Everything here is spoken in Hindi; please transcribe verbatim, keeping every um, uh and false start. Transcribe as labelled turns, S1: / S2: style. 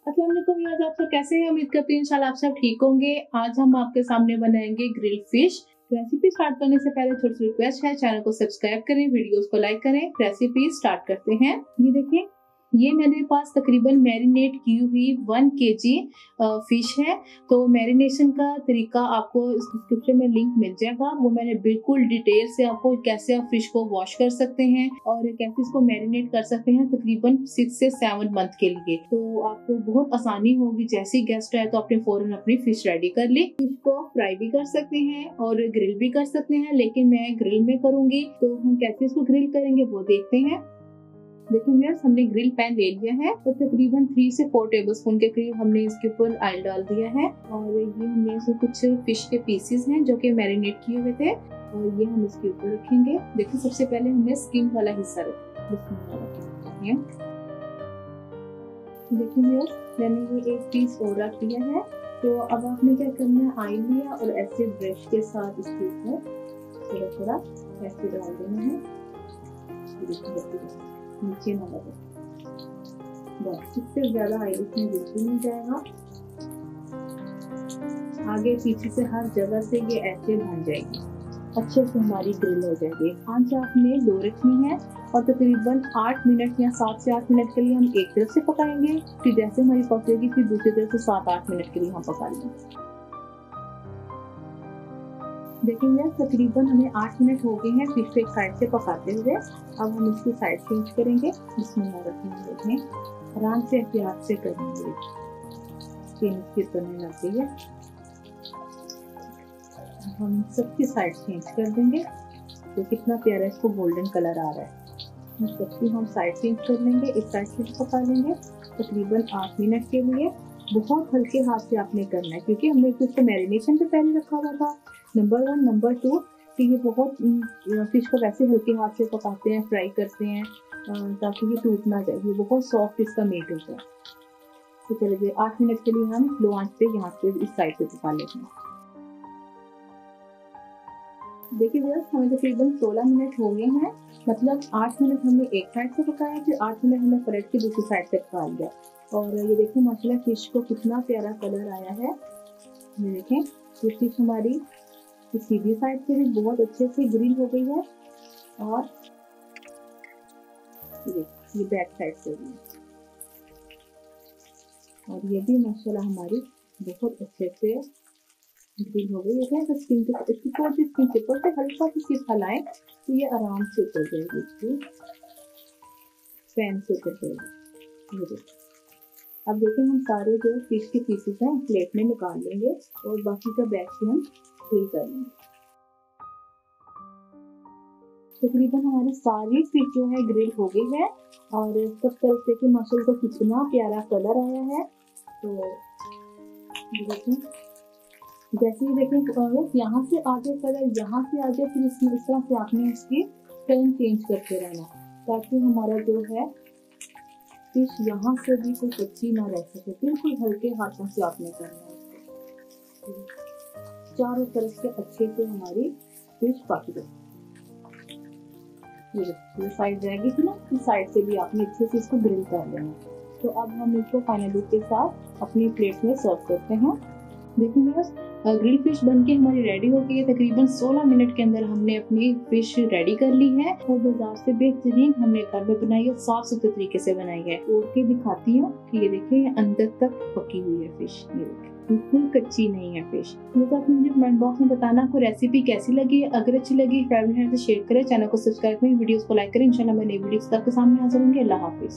S1: अस्सलाम वालेकुम व्यूअर्स, आप सब कैसे हैं? उम्मीद करती हूँ इंशाल्लाह आप सब ठीक होंगे। आज हम आपके सामने बनाएंगे ग्रिल फिश। रेसिपी स्टार्ट करने से पहले छोटी सी रिक्वेस्ट है, चैनल को सब्सक्राइब करें, वीडियोस को लाइक करें। रेसिपी स्टार्ट करते हैं। ये देखें, ये मेरे पास तकरीबन मैरिनेट की हुई वन केजी फिश है। तो मैरिनेशन का तरीका आपको इस डिस्क्रिप्शन में लिंक मिल जाएगा। वो मैंने बिल्कुल डिटेल से आपको कैसे आप फिश को वॉश कर सकते हैं और कैसे इसको मैरिनेट कर सकते हैं तकरीबन सिक्स से सेवन मंथ के लिए। तो आपको बहुत आसानी होगी। जैसे ही गेस्ट आए तो आपने फौरन अपनी फिश रेडी कर ली। फिश को फ्राई भी कर सकते हैं और ग्रिल भी कर सकते हैं, लेकिन मैं ग्रिल में करूंगी। तो हम कैसे इसको ग्रिल करेंगे वो देखते हैं। देखिए व्यूअर्स, हमने ग्रिल पैन ले लिया है और तकरीबन थ्री से फोर टेबलस्पून के करीब हमने इसके ऊपर ऑयल डाल दिया है। और ये हमने इसमें कुछ फिश के पीसेस हैं जो कि मैरिनेट किए हुए थे और ये हम इसके ऊपर रखेंगे। देखिए सबसे पहले हमने स्किन वाला हिस्सा रखा। देखिए व्यूअर्स, मैंने ये एक पीस और रख दिया है। तो अब आपने क्या करना है, ऑयल लिया और ऐसे ब्रश के साथ इसके ऊपर थोड़ा थोड़ा ऐसे डाल देना है, नीचे ना लगे। बस इससे ज्यादा ऑयल इसमें बिल्कुल नहीं जाएगा। आगे पीछे से हर जगह से ये ऐसे बन जाएगी, अच्छे से हमारी ग्रिल हो जाएगी। आंच आपने लो रखनी है और तकरीबन आठ मिनट या सात से आठ मिनट के लिए हम एक तरफ से पकाएंगे। फिर जैसे हमारी पकेगी फिर दूसरी तरफ से सात आठ मिनट के लिए हम पका लेंगे। देखेंगे तकरीबन हमें आठ मिनट हो गए हैं फिश को एक साइड से पकाते हुए। अब हम इसकी साइड चेंज करेंगे। इसमें रखेंगे, देखें आराम से एहतियात से करेंगे। स्किन इसकी तलने लग गई है। हम सबकी साइड चेंज कर देंगे। तो कितना प्यारा इसको गोल्डन कलर आ रहा है। हम सबकी हम साइड चेंज कर लेंगे, एक साइड से पका लेंगे तकरीबन आठ मिनट के लिए। बहुत हल्के हाथ से आपने करना है क्योंकि हमने इसको मैरिनेशन पे पहले रखा हुआ था। Number one. नंबर टू कि ये बहुत फिश को वैसे हल्के हाथ से पकाते हैं, फ्राई करते हैं ताकि ये टूट ना जाए। ये बहुत सॉफ्ट इसका मीट होता है। तो चलिए आठ मिनट के लिए हम लो आंच पे यहाँ पे इस साइड पे पका लेते हैं। देखिए व्यूअर्स, हमें तकरीबन सोलह मिनट हो गए हैं। मतलब आठ मिनट हमने एक साइड से पकाया, फिर आठ मिनट हमने पलट के दूसरी साइड से पका लिया। और ये देखें माशाल्लाह फिश को कितना प्यारा कलर आया है। ये देखें ये फिश हमारी सीधी साइड से भी बहुत अच्छे से ग्रिल हो गई है और ये, ये बैक साइड से भी, और ये भी माशाल्लाह हमारी बहुत अच्छे से ग्रिल हो गई है। तो स्किन के इसकी थोड़ी स्किन के ऊपर से हल्का सी सिर्फ हलाएं तो ये आराम से उतर जाएगी, इसकी पैन से उतर जाएगी। अब देखें हम सारे जो फिश के पीसेस हैं प्लेट में निकाल लेंगे और बाकी का बैक से हम ग्रिल कर लेंगे। तकरीबन हमारी सारी फिश जो है ग्रिल हो गई है और सब तरफ से कि माशाल्लाह को कितना प्यारा कलर आया है। तो देखें, जैसे ही देखें यहाँ से आगे कलर यहाँ से आगे, फिर इसमें इस तरह से आपने इसकी टर्न चेंज करते रहना ताकि हमारा जो है फिश यहाँ से भी कोई कच्ची ना रह सके। बिल्कुल हल्के हाथों से आपने करना है, चारों तरफ से अच्छे से हमारी फिश पक गई। ये साइड जाएगी थी ना, इस साइड से भी आपने अच्छे से इसको ग्रिल कर लेना। तो अब हम इसको फाइनल लुक के साथ अपनी प्लेट में सर्व करते हैं। देखिए बस ग्रिल फिश बनके हमारी रेडी हो गई है। तकरीबन सोलह मिनट के अंदर हमने अपनी फिश रेडी कर ली है और बाजार से बेहतरीन हमने घर में बनाई है, साफ सुथरे तरीके से बनाई है। तोड़ के दिखाती हूँ कि ये देखिए अंदर तक पकी हुई है फिश। ये देखिए बिल्कुल कच्ची नहीं है फिश। ये तो आपने मुझे कमेंट बॉक्स में बताना आपको रेसिपी कैसी लगी। अगर अच्छी लगी फैमिली है तो शेयर करें, चैनल को सब्सक्राइब करें, वीडियोस को लाइक करें। इंशाल्लाह मैं नई वीडियोस आपके सामने हाजिर होंगे। अल्लाह हाफिज।